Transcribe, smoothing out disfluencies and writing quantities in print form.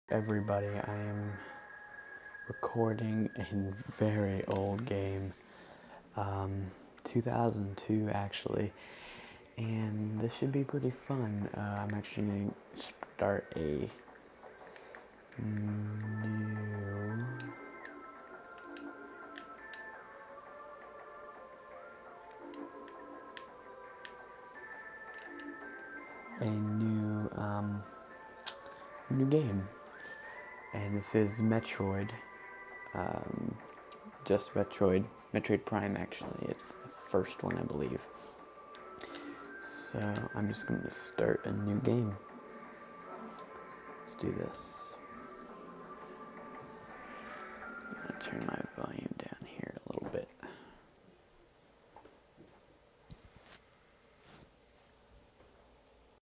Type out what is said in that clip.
Everybody, I am recording a very old game, 2002 actually, and this should be pretty fun. I'm actually going to start a new game, and this is Metroid. Just Metroid Prime actually. It's the first one, I believe. So I'm just going to start a new game. Let's do this. I'm going to turn my volume